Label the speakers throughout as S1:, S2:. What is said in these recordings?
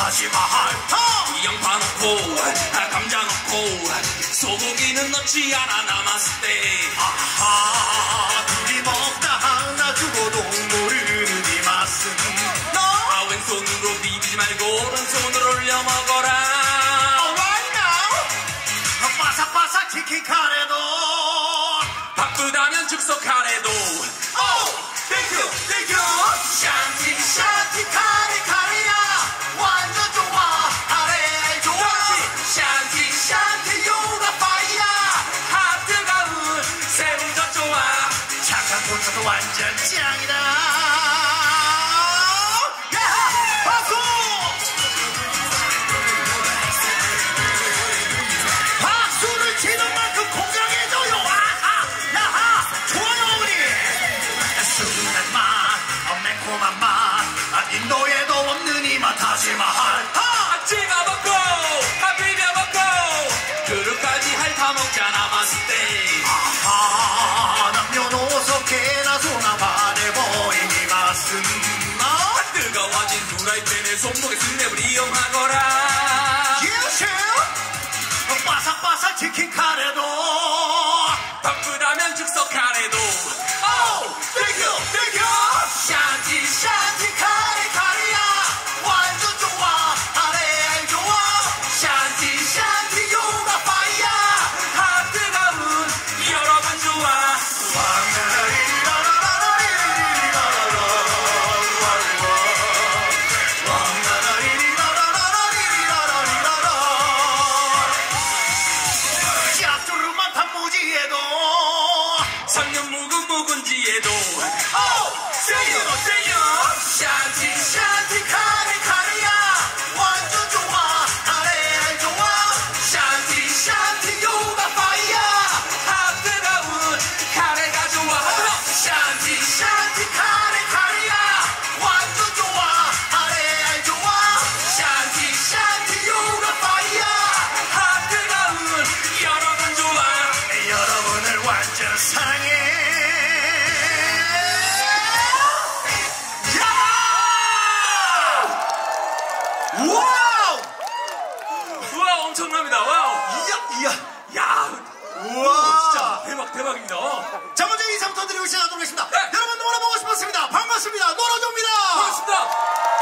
S1: 타지마할 양파 넣고 감자 넣고 소고기는 넣지 않아 남았을 때
S2: 아하 둘이 먹다 하나 죽어도 모르는 이 맛은
S1: 왼손으로 비비지 말고 오른손으로 올려 먹어라.
S2: Alright now 바삭바삭 치킨 카레도
S1: 바쁘다면 즉석 카레도
S2: 땡큐 샨티 샨티 카레 카레야 완전 좋아 카레 좋아
S1: 샨티
S2: 샨티 요가 파이야
S1: 핫 뜨거운 새우젓 좋아
S2: 착한 콘서트 완전 짱이다. 박수! 박수를 치는 만큼 공정해져요. 아하 야하 좋아요 우리 순한 맛 매콤한 맛 인도에도 없는 이 맛 타지마할
S1: 찍어 먹고 비벼 먹고 그릇까지 핥아 먹자 남았을 때
S2: 아하 남녀노소 개나 소나 반해버린 이 맛은
S1: 뜨거워진 후라이팬에 손목에 스냅을 이용하거라.
S2: 예시 바삭바삭 치킨 카레도
S1: 바쁘다면 즉석 카레도
S2: 땡큐 샨티 샨티 카레 카레야 완전 좋아 카레 좋아 샨티 샨티 요가 파이야
S1: 핫 뜨거운 여러분 좋아
S2: 짭조름한 단무지에도
S1: 성년 묵은지에도
S2: 샨티 샨티 카레 카레야 완전 좋아 카레 좋아 샨티 샨티 요가 파이야
S1: 핫 뜨거운 카레가 좋아.
S2: 샨티 샨티 카레 카레야 완전 좋아 카레 좋아 샨티 샨티 요가 파이야
S1: 핫 뜨거운 여러분 좋아.
S2: 여러분을 완전 사랑해. 와우!
S1: 우와 엄청납니다. 와우.
S2: 이야!
S1: 야
S2: 우와!
S1: 진짜 대박입니다.
S2: 자, 먼저 인사부터 드리고 시작하도록 하겠습니다.
S1: 네.
S2: 여러분 노래 보고 싶었습니다. 반갑습니다. 노라조입니다.
S1: 반갑습니다.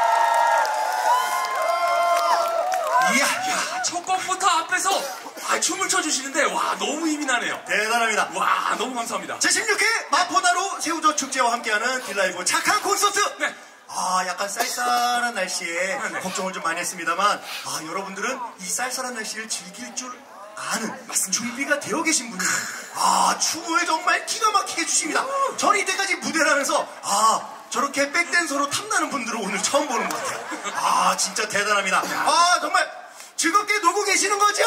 S2: 이야!
S1: 첫 곡부터 앞에서 춤을 춰주시는데 와 너무 힘이 나네요.
S2: 대단합니다.
S1: 와 너무 감사합니다.
S2: 제16회 마포나루 새우젓 축제와 함께하는 딜라이브 착한 콘서트.
S1: 네.
S2: 약간 쌀쌀한 날씨에
S1: 네.
S2: 걱정을 좀 많이 했습니다만, 여러분들은 이 쌀쌀한 날씨를 즐길 줄 아는 준비가 되어 계신 분이 춤을 정말 기가 막히게 주십니다. 저는 이때까지 무대를 하면서 저렇게 백댄서로 탐나는 분들을 오늘 처음 보는 것 같아요. 진짜 대단합니다. 정말 즐겁게 놀고 계시는 거죠?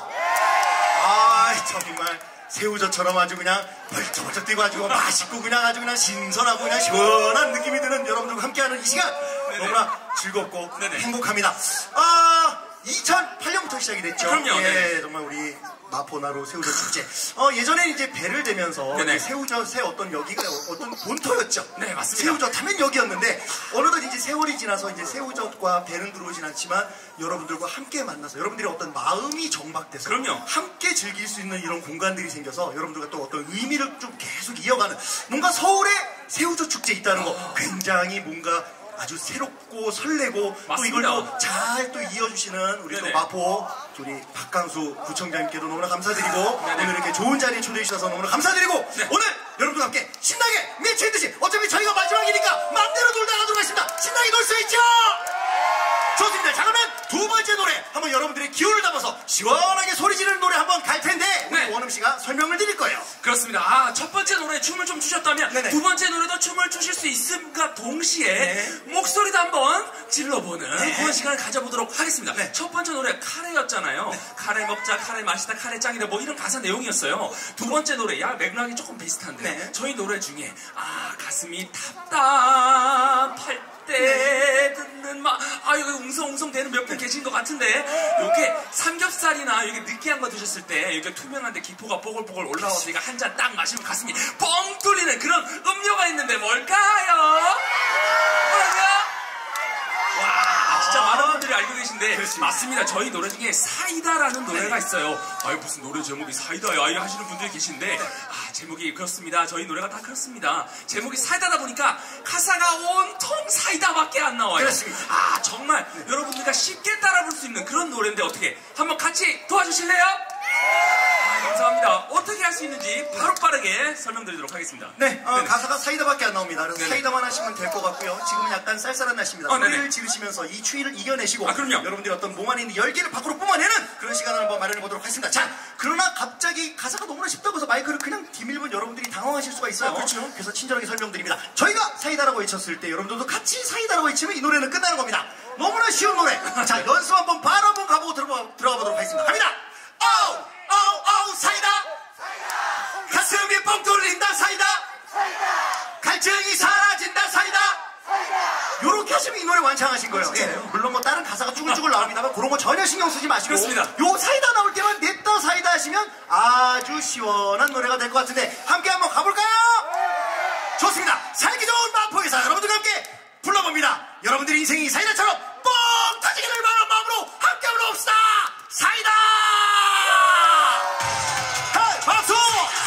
S2: 정말 새우젓처럼 아주 그냥 벌쩍벌쩍 뛰고 아주 맛있고 그냥 아주 그냥 신선하고 그냥 시원한 느낌이 드는 여러분들과 함께하는 이 시간 너무나 즐겁고 행복합니다. 2008년부터 시작이 됐죠.
S1: 그럼요.
S2: 예, 정말 우리 마포나루 새우젓 축제. 예전에 이제 배를 대면서 새우젓의 어떤 여기가 어떤 본토였죠.
S1: 네, 맞습니다.
S2: 새우젓 하면 여기였는데 어느덧 이제 세월이 지나서 이제 새우젓과 배는 들어오진 않지만 여러분들과 함께 만나서 여러분들의 어떤 마음이 정박돼서
S1: 그럼요.
S2: 함께 즐길 수 있는 이런 공간들이 생겨서 여러분들과 또 어떤 의미를 좀 계속 이어가는 뭔가 서울에 새우젓 축제 있다는 거 굉장히 뭔가 아주 새롭고 설레고
S1: 맞습니다.
S2: 또 이걸 또 잘 또 이어주시는 우리 또 마포 우리 박강수 구청장님께도 너무나 감사드리고 오늘 이렇게 좋은 자리에 초대해 주셔서 너무나 감사드리고 오늘 여러분과 함께 신나게 미친 듯이 어차피 저희가 마지막이니까 마음대로 놀다 가도록 하겠습니다. 신나게 놀 수 있죠? 좋습니다. 자 그러면 두 번째 노래 한번 여러분들의 기운을 담아서 시원하게 소리 지르는 노래 한번 갈 텐데 우리 원음 씨가 설명을 드릴 거예요.
S1: 그렇습니다. 첫 번째 노래 춤을 좀 추셨다면 두 번째 노래도 춤을 추실 수 있음과 동시에 목소리도 한번 질러보는 그런 시간을 가져보도록 하겠습니다. 첫 번째 노래 카레였잖아요. 카레 먹자, 카레 마시다, 카레 짱이다 뭐 이런 가사 내용이었어요. 두 번째 노래 맥락이 조금 비슷한데 저희 노래 중에 가슴이 답답할 때 듣는 여기 웅성웅성 되는 몇 분 계신 것 같은데 요게 삼겹살이나 이게 느끼한 거 드셨을 때 이게 투명한데 기포가 뽀글뽀글 올라와서 이거 한 잔 딱 마시면 가슴이 뻥 뚫리는 그런 음료가 있는데 뭘까요? 와 진짜 많은 분들이 알고 계신데
S2: 그렇습니다.
S1: 맞습니다. 저희 노래 중에 사이다라는 노래가 있어요. 아유 무슨 노래 제목이 사이다야 하시는 분들이 계신데 제목이 그렇습니다. 저희 노래가 다 그렇습니다. 제목이 사이다다 보니까 가사가 온통 사이다밖에 안 나와요.
S2: 그렇습니다.
S1: 정말 여러분들과 쉽게 따라 부를 수 있는 그런 노래인데 어떻게 한번 같이 도와주실래요? 감사합니다. 어떻게 할 수 있는지 바로 빠르게 설명드리도록 하겠습니다.
S2: 네, 가사가 사이다밖에 안 나옵니다. 그래서 네네. 사이다만 하시면 될 것 같고요. 지금은 약간 쌀쌀한 날씨입니다. 소리를 지르시면서 이 추위를 이겨내시고
S1: 그럼요.
S2: 여러분들이 어떤 몸 안에 있는 열기를 밖으로 뿜어내는 그런 시간을 한번 마련해 보도록 하겠습니다. 자, 그러나 갑자기 가사가 너무나 쉽다고 해서 마이크를 그냥 디밀면 여러분들이 당황하실 수가 있어요.
S1: 그렇죠.
S2: 그래서 친절하게 설명드립니다. 저희가 사이다라고 외쳤을 때 여러분들도 같이 사이다라고 외치면 이 노래는 끝나는 겁니다. 너무나 쉬운 노래. 자, 연습 한번 바로 한번 가보고 들어가 보도록 하겠습니다. 갑니다. 사이다. 가슴이 뻥 뚫린다 사이다. 갈증이 사라진다 사이다. 요렇게 하시면 이 노래 완창하신 거예요. 예. 물론 뭐 다른 가사가 쭈글쭈글 나옵니다만 그런 거 전혀 신경 쓰지 마시고
S1: 그렇습니다.
S2: 요 사이다 나올 때만 냈다 사이다 하시면 아주 시원한 노래가 될 것 같은데 함께 한번 가볼까요? 좋습니다. 살기 좋은 마포에서 여러분들과 함께 불러봅니다. 여러분들의 인생이 사이다처럼 뻥 터지기를 바라는 마음으로 함께 불러봅시다. 사이다. 박수!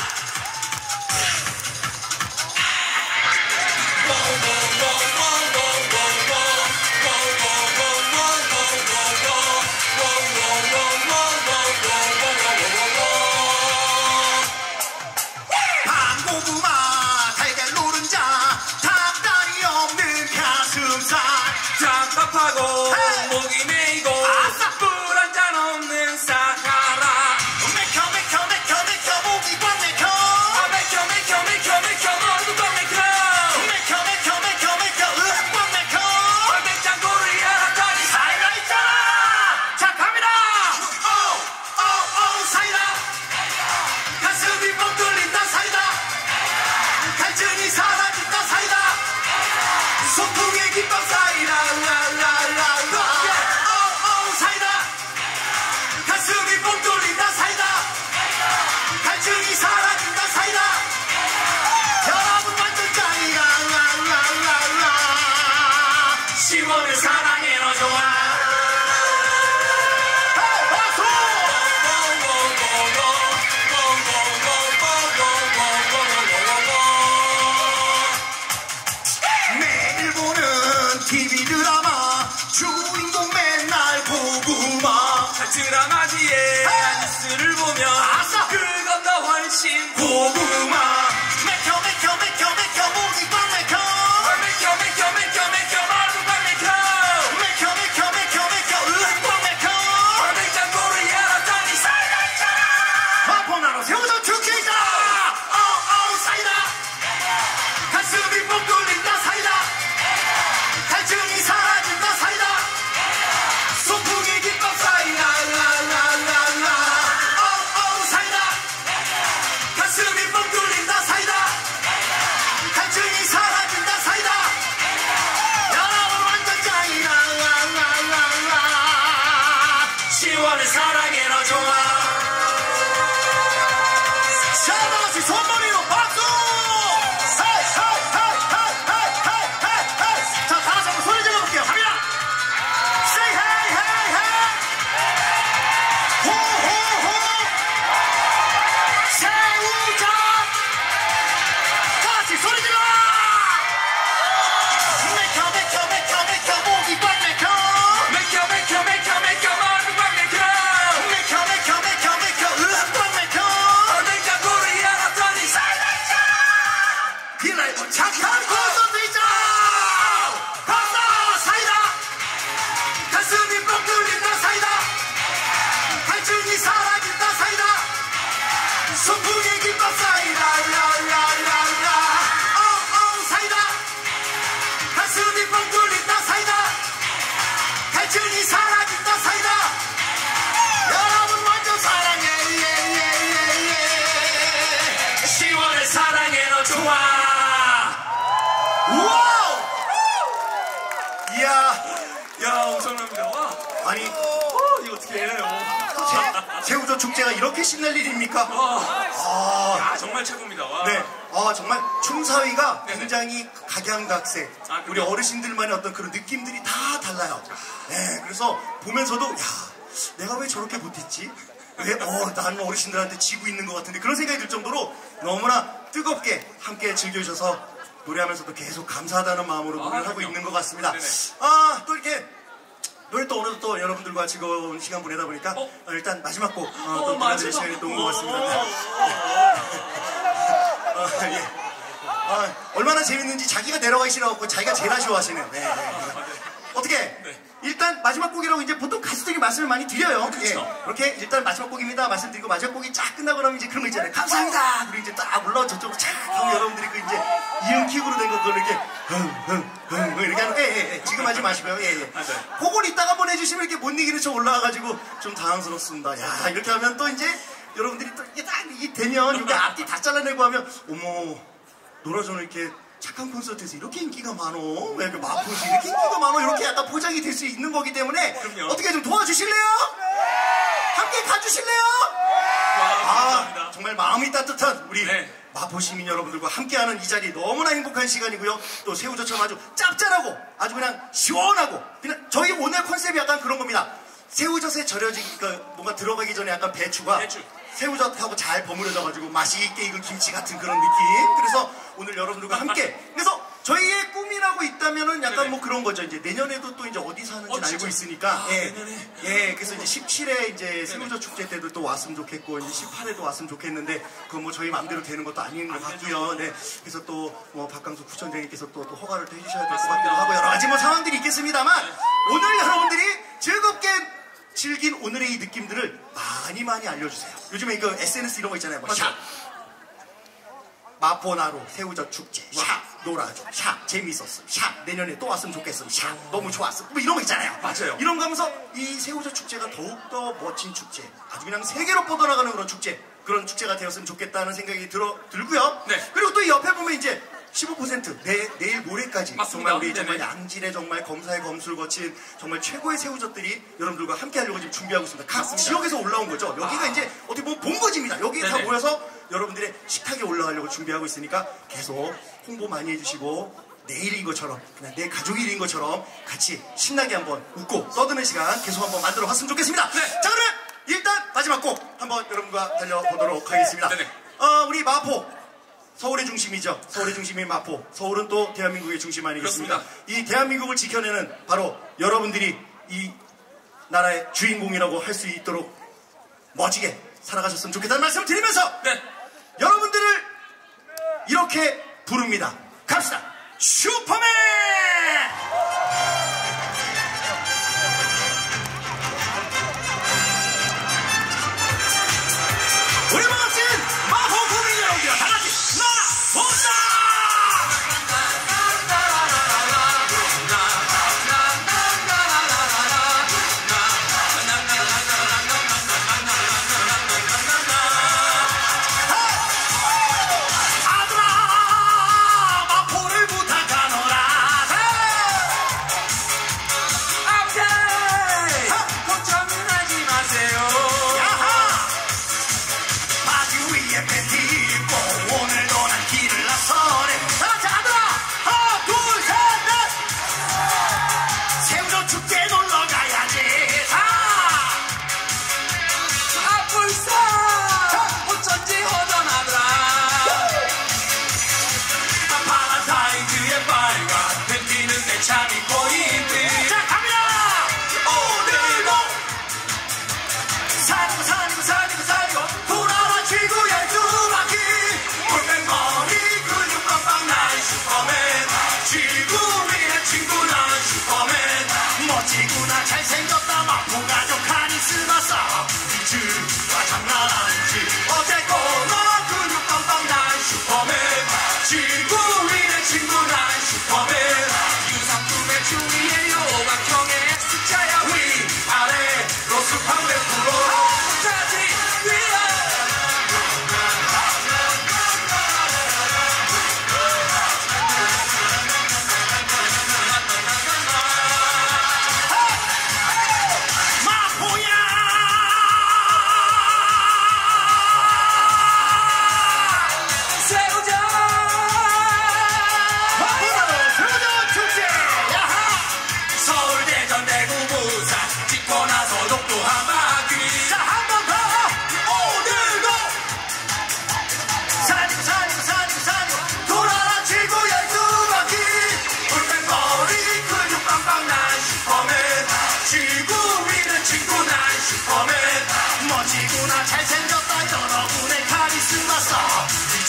S2: 밤고구마 달걀 노른자 닭다리 없는 가슴살
S1: 답답하고 목이 메이고 물 한 잔 없는 사하라
S2: 맥혀 목이 꽉 맥혀
S1: 맥혀 머리도 꽉 맥혀
S2: 맥혀 꽉 맥혀
S1: 냉장고를 열었더니
S2: 사이다 있잖아. 자 갑니다. 사이다. 가슴이 뻥 뚫린다 사이다. 갈증이 사라진다 사이다. 소풍의 기쁨 사이다. 사이다. 가슴이 뻥 뚫린다 사이다. 갈증이 사라진다 사이다. 여러분 완전 짱이다.
S1: 시원을 사랑해 너 좋아
S2: 박수! 매일 보는 TV 드라마 주인공 맨날 고구마
S1: 드라마지에 뉴스를 보면 그것보다 훨씬
S2: 고구마 맥혀 목이 꽉 맥혀
S1: 맥혀 머리도 꽉 맥혀
S2: 맥혀 꽉 맥혀
S1: 냉장고를 열었더니 사이다 있잖아
S2: 마포나루 새우젓 죽게 있다. 사이다. 가슴이 뻥 뚫린다 사이다. 갈증이 사라진다 사이다. 소풍이 기쁨 사이다. 사이다. 가슴이 뻥 뚫린다 사이다. 갈증이 사라진다 사이다. 여러분 완전 짱이다.
S1: 시원을 사랑해 너 좋아
S2: 자, 다같이 손머리로 박수! 자, 다같이 한번 소리 질러볼게요. 갑니다! Say hey, hey, hey! 호호호! 새우젓! 다같이 소리 질러! 맥혀 목이 꽉 맥혀!
S1: 맥혀 머리도 꽉 맥혀
S2: 맥혀 꽉 맥혀!
S1: 냉장고를 열었더니 사이다 있잖아
S2: 딜라이브 착한 콘서트 있잖아! 박사 사이다! 가슴이 뻥 뚫린다 사이다! 갈증이 사라진다 사이다! 소풍의 기쁨 사이다! 사이다! 가슴이 뻥 뚫린다 사이다! 갈증이 사라진다 사이다! 여러분 완전 사랑해
S1: 시원을 사랑해 너 좋아
S2: 우와우! 이야,
S1: 야 엄청납니다 와
S2: 아니
S1: 이거 어떻게 해요
S2: 새우젓 축제가 이렇게 신날 일입니까?
S1: 야 정말 최고입니다 와.
S2: 네. 정말 춤사위가 굉장히 각양각색. 우리 어르신들만의 어떤 그런 느낌들이 다 달라요. 네, 그래서 보면서도 야, 내가 왜 저렇게 못했지? 왜 나는 어르신들한테 지고 있는 것 같은데 그런 생각이 들 정도로 너무나 뜨겁게 함께 즐겨주셔서 노래하면서도 계속 감사하다는 마음으로 노래를 하고 있는 것 같습니다. 또 이렇게 노래 또 오늘도 또 여러분들과 즐거운 시간 보내다 보니까 일단 마지막 곡 또 들려드릴 시간이 또 온 것 같습니다. 예. 얼마나 재밌는지 자기가 내려가기 싫어갖고 자기가 제일 아쉬워하시는. 어떻게? 일단 마지막 곡이라고 이제 보통 가수들이 말씀을 많이 드려요. 이렇게 일단 마지막 곡입니다 말씀드리고 마지막 곡이 쫙 끝나고 나면 이제 그런 거 있잖아요. 감사합니다. 그리고 이제 딱 올라와 저쪽으로 쫙 하면 여러분들이 그 이제 이응킥으로 된 거 그걸 이렇게 이렇게 하는 지금 하지 마시고요. 그걸 이따가 한번 해주시면 이렇게 못 이기는 척 올라와가지고 좀 당황스럽습니다. 야, 이렇게 하면 또 이제 여러분들이 또 이게 딱 이게 되면 여기 앞뒤 다 잘라내고 하면 어머 노라조는 이렇게 착한 콘서트에서 이렇게 인기가 많어. 왜 이렇게 마포시 이렇게 인기가 많어. 이렇게 약간 포장이 될 수 있는 거기 때문에 그럼요. 어떻게 좀 도와주실래요? 함께 가주실래요? 정말 마음이 따뜻한 우리 마포 시민 여러분들과 함께하는 이 자리 너무나 행복한 시간이고요. 또 새우젓처럼 아주 짭짤하고 아주 그냥 시원하고 그냥 저희 오늘 컨셉이 약간 그런 겁니다. 새우젓에 절여지니까 뭔가 들어가기 전에 약간 배추가 새우젓하고 잘 버무려져가지고 맛있게 익은 김치 같은 그런 느낌. 그래서 오늘 여러분들과 함께 그래서 저희의 꿈이라고 있다면은 약간 뭐 그런 거죠. 이제 내년에도 또 이제 어디서 하는지 알고 있으니까 그래서 이제 17회 이제 새우젓 축제 때도 또 왔으면 좋겠고 이제 18회도 왔으면 좋겠는데 그건 뭐 저희 마음대로 되는 것도 아닌 것 같고요. 그래서 또 뭐 박강수 부총장님께서 또 허가를 또 해주셔야 될 것 같기도 하고 여러 가지 뭐 상황들이 있겠습니다만 오늘 여러분들이 즐겁게 즐긴 오늘의 이 느낌들을 많이 알려주세요. 요즘에 이거 SNS 이런 거 있잖아요. 뭐 샵 마포나루 새우젓 축제 샵 놀아줘 샵 재밌었어 샵 내년에 또 왔으면 좋겠어 샵 너무 좋았어 뭐 이런 거 있잖아요. 맞아요. 이런 거 하면서 이 새우젓 축제가 더욱더 멋진 축제 아주 그냥 세계로 뻗어나가는 그런 축제 그런 축제가 되었으면 좋겠다는 생각이 들고요. 그리고 또 이 옆에 보면 이제 15% 내일 모레까지 맞습니다. 정말 우리 정말 양질의 정말 검사의 검수를 거친 정말 최고의 새우젓들이 여러분들과 함께 하려고 지금 준비하고 있습니다. 각 지역에서 올라온 거죠. 여기가 이제 어떻게 보면 본거지입니다. 여기 다 모여서 여러분들의 식탁에 올라가려고 준비하고 있으니까 계속 홍보 많이 해주시고 내일인 것처럼 그냥 내 가족일인 것처럼 같이 신나게 한번 웃고 떠드는 시간 계속 한번 만들어 봤으면 좋겠습니다. 자 그러면 일단 마지막 곡 한번 여러분과 달려보도록 하겠습니다. 우리 마포 서울의 중심이죠. 서울의 중심인 마포. 서울은 또 대한민국의 중심 아니겠습니까? 그렇습니다. 이 대한민국을 지켜내는 바로 여러분들이 이 나라의 주인공이라고 할 수 있도록 멋지게 살아가셨으면 좋겠다는 말씀을 드리면서 여러분들을 이렇게 부릅니다. 갑시다. 슈퍼맨! 우리 멋진 마포 국민 여러분들 다 같이 나라 잘생겼다 마포 가족 카리스마 비즈가 장난 아니지 어쨌거나 근육 빵빵 난 슈퍼맨 지구인의 친구 난 슈퍼맨 유상품의 중위의 요각형의 X자야 위아래 로스팡 100% 다시 위아래 새우젓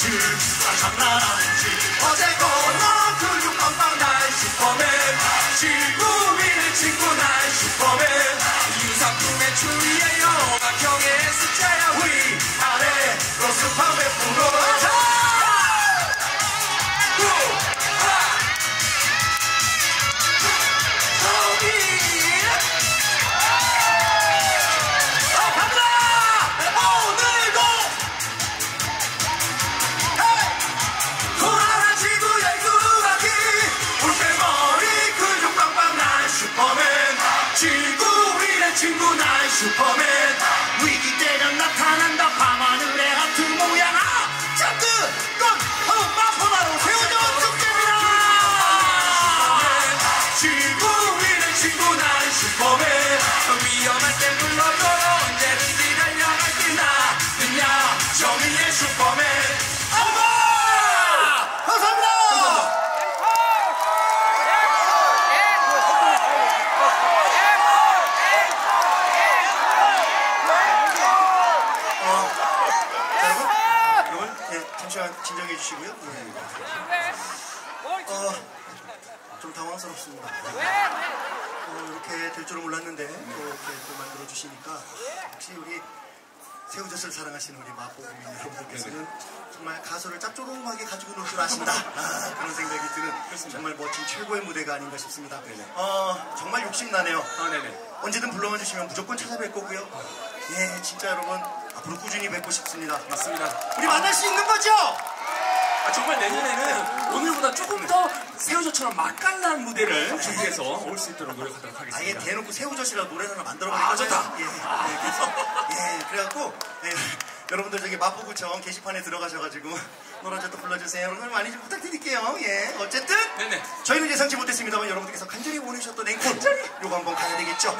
S2: 장난 아니지. 어제거나 근육 빵빵 난 슈퍼맨. 지구 위의 친구 난 슈퍼맨. 유사품의 추리의 영악형의 숫자야. 위아래 로스팜의 프로. 친구 난 슈퍼맨. 위기 때는 나타난다 밤하늘의 하트 모양. 잠깐 넌 바로 마포바로 세우던 축제입니다. 지구 위의 친구 난 슈퍼맨. 위험할 때 불러줘요. 언제든지 달려갈 때 나는야 정의의 슈퍼맨. 감사합니다. 잠시만 진정해 주시고요. 좀 당황스럽습니다. 이렇게 될 줄은 몰랐는데 또 이렇게 또 만들어 주시니까 혹시 우리 새우젓을 사랑하시는 우리 마포 국민 여러분들께서는 정말 가수를 짭조름하게 가지고 놀 줄 아신다. 그런 생각이 드는 정말 멋진 최고의 무대가 아닌가 싶습니다. 정말 욕심나네요. 언제든 불러만 주시면 무조건 찾아뵐 거고요. 예, 진짜 여러분 앞으로 꾸준히 뵙고 싶습니다.
S1: 맞습니다.
S2: 우리 만날 수 있는 거죠?
S1: 정말 내년에는 오늘보다 조금 더 새우젓처럼 맛깔난 무대를 준비해서 올 수 있도록 노력하도록 하겠습니다.
S2: 아예 대놓고 새우젓이라고 노래 하나 만들어버리고.
S1: 좋다.
S2: 그래갖고 여러분들 저기 마포구청 게시판에 들어가셔가지고 노래도 불러주세요. 여러분 많이 좀 부탁드릴게요. 예, 어쨌든 저희는 예상치 못했습니다만 여러분들께서 간절히 보내주셨던 앵콜 요거 한번 가야 되겠죠.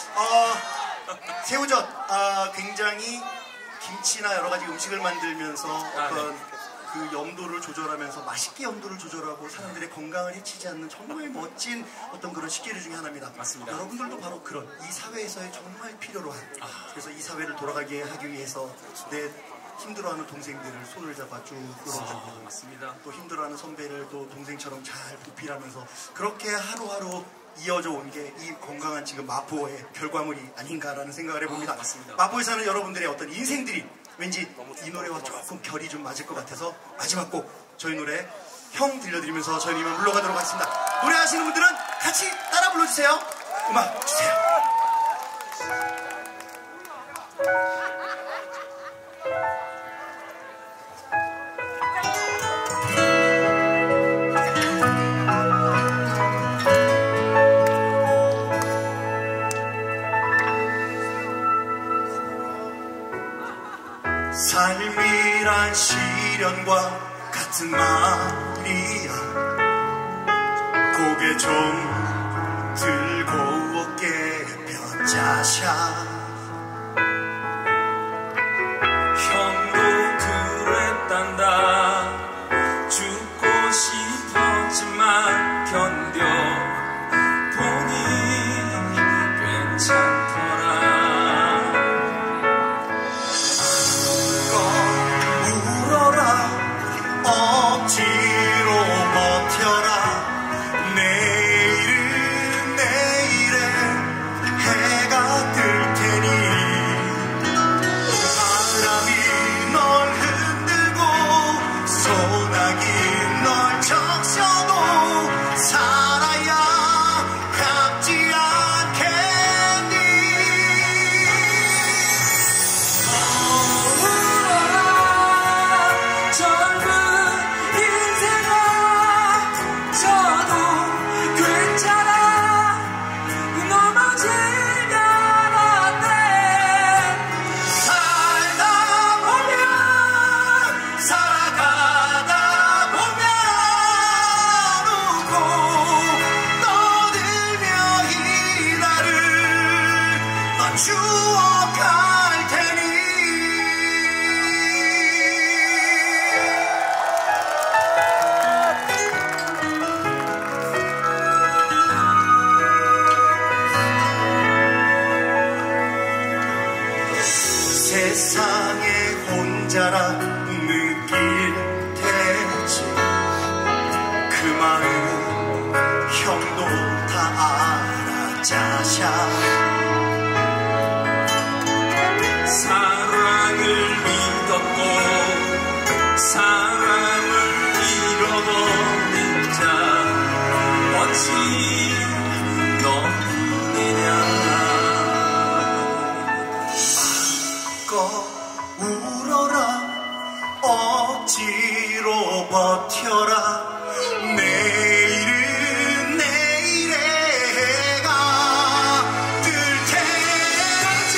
S2: 새우젓 굉장히 김치나 여러 가지 음식을 만들면서 어떤 그 염도를 조절하면서 맛있게 염도를 조절하고 사람들의 건강을 해치지 않는 정말 멋진 어떤 그런 식재료 중에 하나입니다.
S1: 맞습니다.
S2: 여러분들도 바로 그런 이 사회에서의 정말 필요로 한 그래서 이 사회를 돌아가게 하기 위해서 내 힘들어하는 동생들을 손을 잡아 쭉 끌어주고
S1: 맞습니다.
S2: 또 힘들어하는 선배를 또 동생처럼 잘 보필하면서 그렇게 하루하루 이어져 온 게 이 건강한 지금 마포의 결과물이 아닌가라는 생각을 해봅니다.
S1: 맞습니다.
S2: 마포에 사는 여러분들의 어떤 인생들이 왠지 이 노래와 조금 결이 좀 맞을 것 같아서 마지막 곡 저희 노래 형 들려드리면서 저희는 이만 물러가도록 하겠습니다. 노래하시는 분들은 같이 따라 불러주세요. 음악 주세요. 삶이란 시련과 같은 말이야. 고개 좀 들고 어깨 펴자샤.
S1: 형도 그랬단다. 죽고 싶었지만 견뎌보니 괜찮더라.
S2: 억지로 버텨라. 내일은 내일에 해가 뜰 테니 바람이 널 흔들고 소나기 널 적셔도 살아야 갚지 않겠니. 추억할 테니. 세상에 혼자라 느낄 짜샤
S1: 사랑을 믿었고 사랑을 잃어버린 자 어찌 너느냐
S2: 마음껏 울어라 억지로 버텨라 내일은 내일의 해가 뜰 테지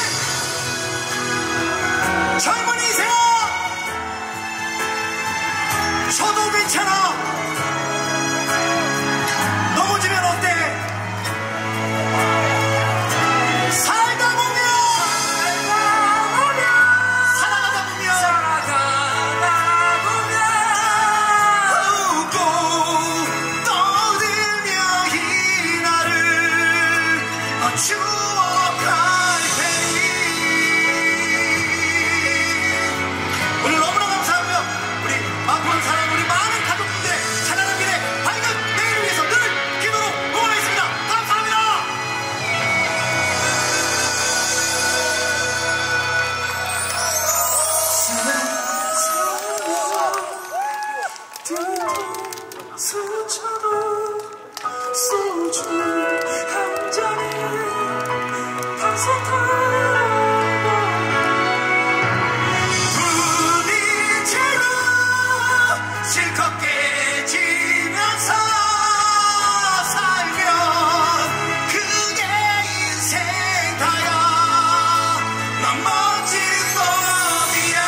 S2: 젊은이세요 저도 괜찮아 넘어지면 어때 살다 보면 살아가다 보면 웃고 떠들며 이 날을 추억할 테니 오늘 너무나 감사하고요 우리 마포를 사랑하는 우리 많은 가족분들의 찬란한 미래 밝은 내일을 위해서 늘 기도로 응원하겠습니다. 감사합니다.
S1: 스쳐도 소주 한 잔에 다섯
S2: 부딪혀도 실컷 깨지면서 살면 그게 인생 다야 난 멋진 놈이야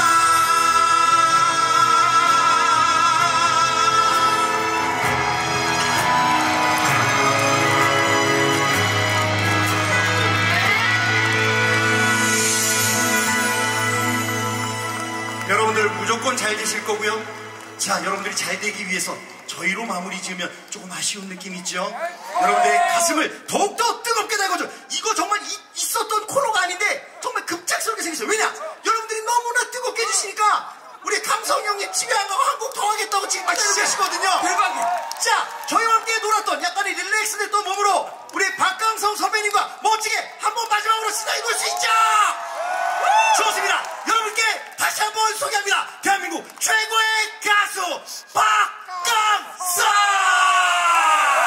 S2: 여러분들 무조건 잘 되실 거고요. 자, 여러분들이 잘 되기 위해서 저희로 마무리 지으면 조금 아쉬운 느낌 있죠? 여러분들의 가슴을 더욱더 뜨겁게 달궈줘. 이거 정말 있었던 코너가 아닌데 정말 급작스럽게 생겼어요. 왜냐? 여러분들이 너무나 뜨겁게 해주시니까 우리 감성 형님 집에 안 가고 한 곡 더 하겠다고 지금 기다리고 계시거든요.
S1: 대박이야.
S2: 자, 저희와 함께 놀았던 약간의 릴렉스됐던 몸으로 우리 박강성 선배님과 멋지게 한번 마지막으로 신나게 놀 수 있죠? 좋습니다. 여러분께 다시 한번 소개합니다. 대한민국 최고의 가수 박강성!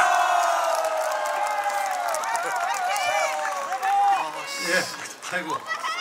S2: 예, 아이고.